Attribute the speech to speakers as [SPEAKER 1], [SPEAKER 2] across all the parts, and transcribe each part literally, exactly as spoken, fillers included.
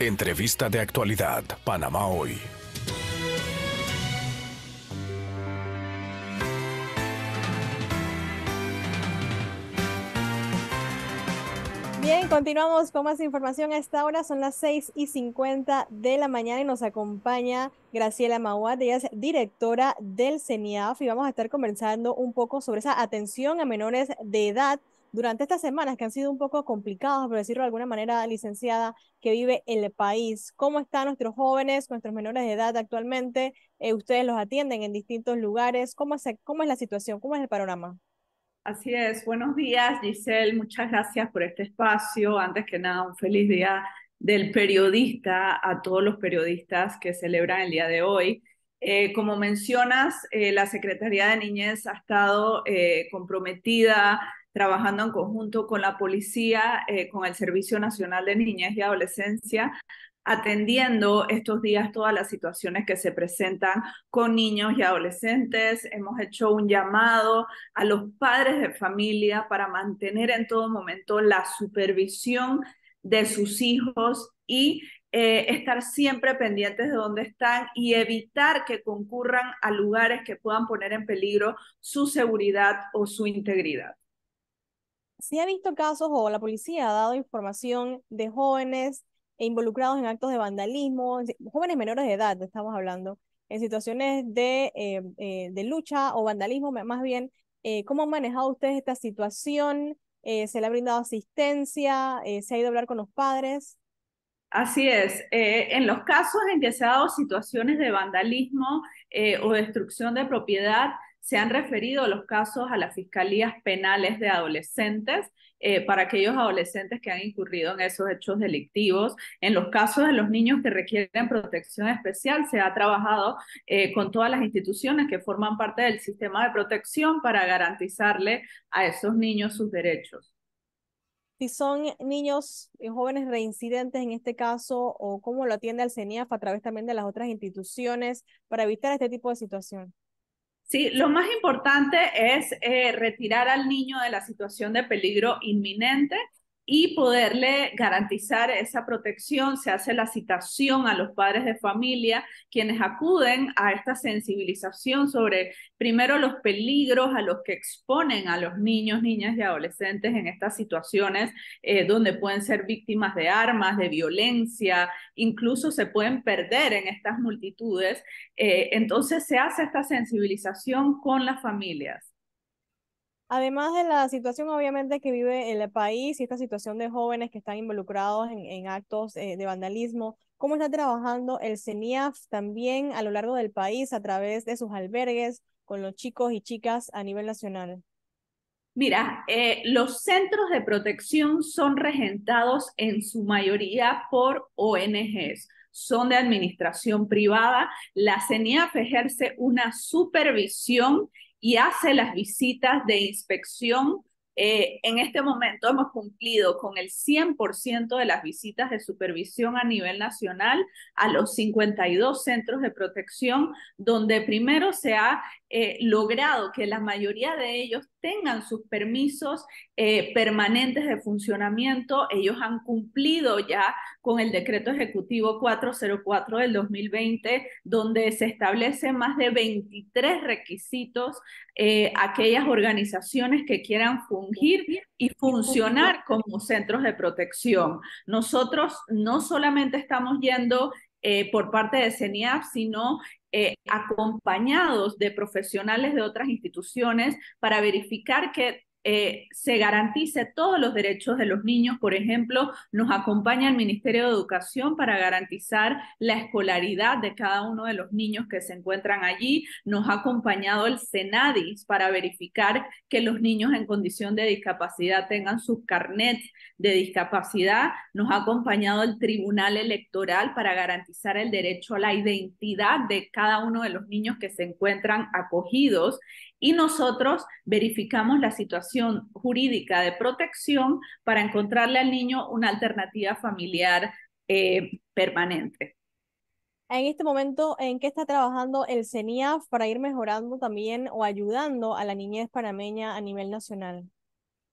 [SPEAKER 1] Entrevista de actualidad, Panamá Hoy.
[SPEAKER 2] Bien, continuamos con más información a esta hora. Son las seis y cincuenta de la mañana y nos acompaña Graciela Mauat. Ella es directora del CENIAF y vamos a estar conversando un poco sobre esa atención a menores de edad durante estas semanas que han sido un poco complicadas, por decirlo de alguna manera, licenciada, que vive el país. ¿Cómo están nuestros jóvenes, nuestros menores de edad actualmente? Eh, ustedes los atienden en distintos lugares. ¿Cómo es, cómo es la situación? ¿Cómo es el panorama?
[SPEAKER 3] Así es, buenos días Giselle, muchas gracias por este espacio. Antes que nada, un feliz día del periodista a todos los periodistas que celebran el día de hoy. Eh, como mencionas, eh, la Secretaría de Niñez ha estado eh, comprometida, trabajando en conjunto con la policía, eh, con el Servicio Nacional de Niñez y Adolescencia, atendiendo estos días todas las situaciones que se presentan con niños y adolescentes. Hemos hecho un llamado a los padres de familia para mantener en todo momento la supervisión de sus hijos y eh, estar siempre pendientes de dónde están y evitar que concurran a lugares que puedan poner en peligro su seguridad o su integridad.
[SPEAKER 2] Sí ha visto casos o la policía ha dado información de jóvenes involucrados en actos de vandalismo, en si- jóvenes menores de edad, estamos hablando, en situaciones de, eh, eh, de lucha o vandalismo, ma- más bien, eh, ¿cómo han manejado ustedes esta situación? Eh, ¿se le ha brindado asistencia? Eh, ¿se ha ido a hablar con los padres?
[SPEAKER 3] Así es. Eh, en los casos en que se han dado situaciones de vandalismo eh, o destrucción de propiedad, se han referido los casos a las fiscalías penales de adolescentes eh, para aquellos adolescentes que han incurrido en esos hechos delictivos. En los casos de los niños que requieren protección especial, se ha trabajado eh, con todas las instituciones que forman parte del sistema de protección para garantizarle a esos niños sus derechos.
[SPEAKER 2] Si son niños y jóvenes reincidentes en este caso, o cómo lo atiende el CENIAF a través también de las otras instituciones para evitar este tipo de situación.
[SPEAKER 3] Sí, lo más importante es eh, retirar al niño de la situación de peligro inminente y poderle garantizar esa protección. Se hace la citación a los padres de familia, quienes acuden a esta sensibilización sobre, primero, los peligros a los que exponen a los niños, niñas y adolescentes en estas situaciones, eh, donde pueden ser víctimas de armas, de violencia, incluso se pueden perder en estas multitudes. Eh, entonces se hace esta sensibilización con las familias.
[SPEAKER 2] Además de la situación obviamente que vive el país y esta situación de jóvenes que están involucrados en, en actos eh, de vandalismo, ¿cómo está trabajando el CENIAF también a lo largo del país a través de sus albergues con los chicos y chicas a nivel nacional?
[SPEAKER 3] Mira, eh, los centros de protección son regentados en su mayoría por O N Ges, son de administración privada. La CENIAF ejerce una supervisión y hace las visitas de inspección. Eh, en este momento hemos cumplido con el cien por ciento de las visitas de supervisión a nivel nacional a los cincuenta y dos centros de protección, donde primero se ha eh, logrado que la mayoría de ellos tengan sus permisos eh, permanentes de funcionamiento. Ellos han cumplido ya con el decreto ejecutivo cuatrocientos cuatro del dos mil veinte, donde se establecen más de veintitrés requisitos eh, a aquellas organizaciones que quieran fungir y funcionar como centros de protección. Nosotros no solamente estamos yendo eh, por parte de CENIAF, sino eh, acompañados de profesionales de otras instituciones para verificar que eh, se garantice todos los derechos de los niños. Por ejemplo, nos acompaña el Ministerio de Educación para garantizar la escolaridad de cada uno de los niños que se encuentran allí. Nos ha acompañado el CENADIS para verificar que los niños en condición de discapacidad tengan sus carnets de discapacidad. Nos ha acompañado el Tribunal Electoral para garantizar el derecho a la identidad de cada uno de los niños que se encuentran acogidos, y nosotros verificamos la situación jurídica de protección para encontrarle al niño una alternativa familiar eh, permanente.
[SPEAKER 2] En este momento, ¿en qué está trabajando el CENIAF para ir mejorando también o ayudando a la niñez panameña a nivel nacional?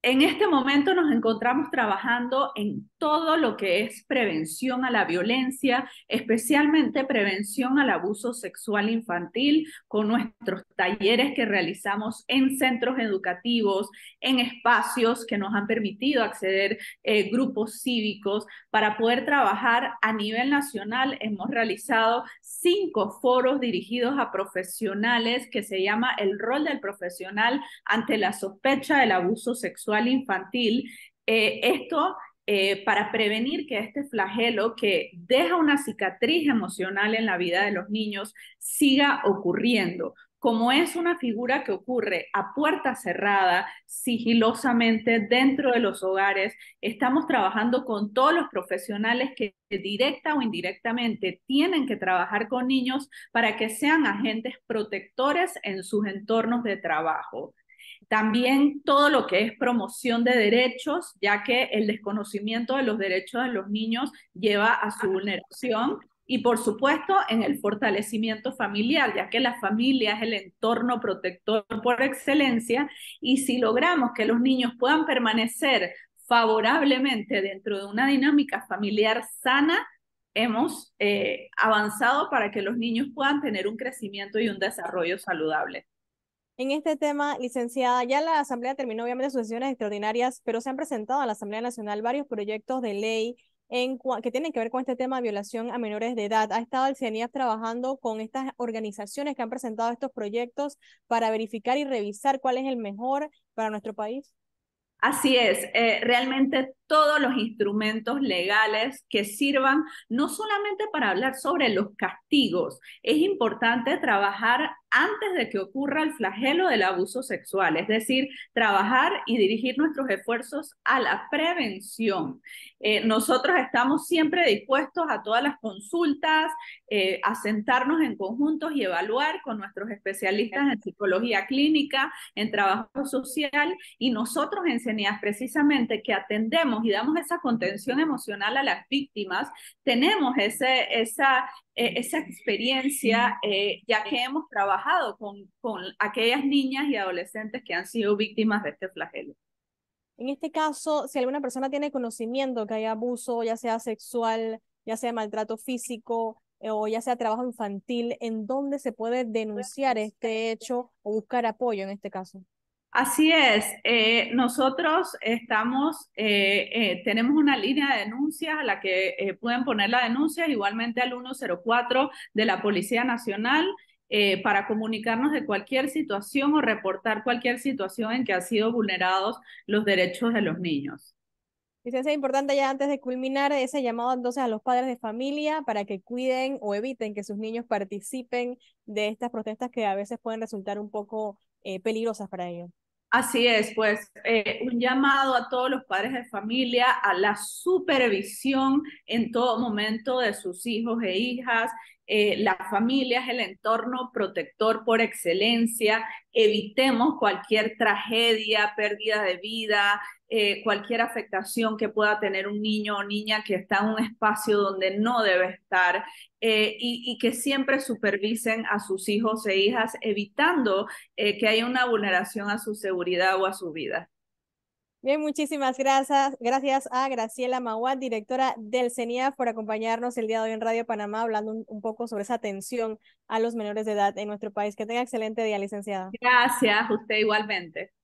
[SPEAKER 3] En este momento nos encontramos trabajando en todo lo que es prevención a la violencia, especialmente prevención al abuso sexual infantil, con nuestros talleres que realizamos en centros educativos, en espacios que nos han permitido acceder eh, grupos cívicos para poder trabajar a nivel nacional. Hemos realizado cinco foros dirigidos a profesionales que se llama el rol del profesional ante la sospecha del abuso sexual infantil. Eh, esto eh, para prevenir que este flagelo que deja una cicatriz emocional en la vida de los niños siga ocurriendo. Como es una figura que ocurre a puerta cerrada, sigilosamente dentro de los hogares, estamos trabajando con todos los profesionales que directa o indirectamente tienen que trabajar con niños para que sean agentes protectores en sus entornos de trabajo. También todo lo que es promoción de derechos, ya que el desconocimiento de los derechos de los niños lleva a su vulneración. Y por supuesto en el fortalecimiento familiar, ya que la familia es el entorno protector por excelencia, y si logramos que los niños puedan permanecer favorablemente dentro de una dinámica familiar sana, hemos eh, avanzado para que los niños puedan tener un crecimiento y un desarrollo saludable.
[SPEAKER 2] En este tema, licenciada, ya la Asamblea terminó obviamente sus sesiones extraordinarias, pero se han presentado a la Asamblea Nacional varios proyectos de ley en que tienen que ver con este tema de violación a menores de edad. ¿Ha estado el CENIAF trabajando con estas organizaciones que han presentado estos proyectos para verificar y revisar cuál es el mejor para nuestro país?
[SPEAKER 3] Así es, eh, realmente todos los instrumentos legales que sirvan no solamente para hablar sobre los castigos, es importante trabajar antes de que ocurra el flagelo del abuso sexual, es decir, trabajar y dirigir nuestros esfuerzos a la prevención. Eh, nosotros estamos siempre dispuestos a todas las consultas, eh, a sentarnos en conjuntos y evaluar con nuestros especialistas en psicología clínica, en trabajo social, y nosotros en CENIAF precisamente que atendemos y damos esa contención emocional a las víctimas, tenemos ese, esa, eh, esa experiencia, eh, ya que hemos trabajado con, con aquellas niñas y adolescentes que han sido víctimas de este flagelo.
[SPEAKER 2] En este caso, si alguna persona tiene conocimiento que hay abuso, ya sea sexual, ya sea maltrato físico, eh, o ya sea trabajo infantil, ¿en dónde se puede denunciar este hecho o buscar apoyo en este caso?
[SPEAKER 3] Así es, eh, nosotros estamos, eh, eh, tenemos una línea de denuncias a la que eh, pueden poner la denuncia, igualmente al uno cero cuatro de la Policía Nacional, eh, para comunicarnos de cualquier situación o reportar cualquier situación en que han sido vulnerados los derechos de los niños.
[SPEAKER 2] Licencia, es importante ya antes de culminar ese llamado entonces a los padres de familia para que cuiden o eviten que sus niños participen de estas protestas que a veces pueden resultar un poco eh, peligrosas para ellos.
[SPEAKER 3] Así es, pues eh, un llamado a todos los padres de familia a la supervisión en todo momento de sus hijos e hijas. Eh, la familia es el entorno protector por excelencia. Evitemos cualquier tragedia, pérdida de vida, eh, cualquier afectación que pueda tener un niño o niña que está en un espacio donde no debe estar, eh, y, y que siempre supervisen a sus hijos e hijas, evitando eh, que haya una vulneración a su seguridad o a su vida.
[SPEAKER 2] Bien, muchísimas gracias. Gracias a Graciela Maguad, directora del CENIAF, por acompañarnos el día de hoy en Radio Panamá, hablando un, un poco sobre esa atención a los menores de edad en nuestro país. Que tenga excelente día, licenciada.
[SPEAKER 3] Gracias, usted igualmente.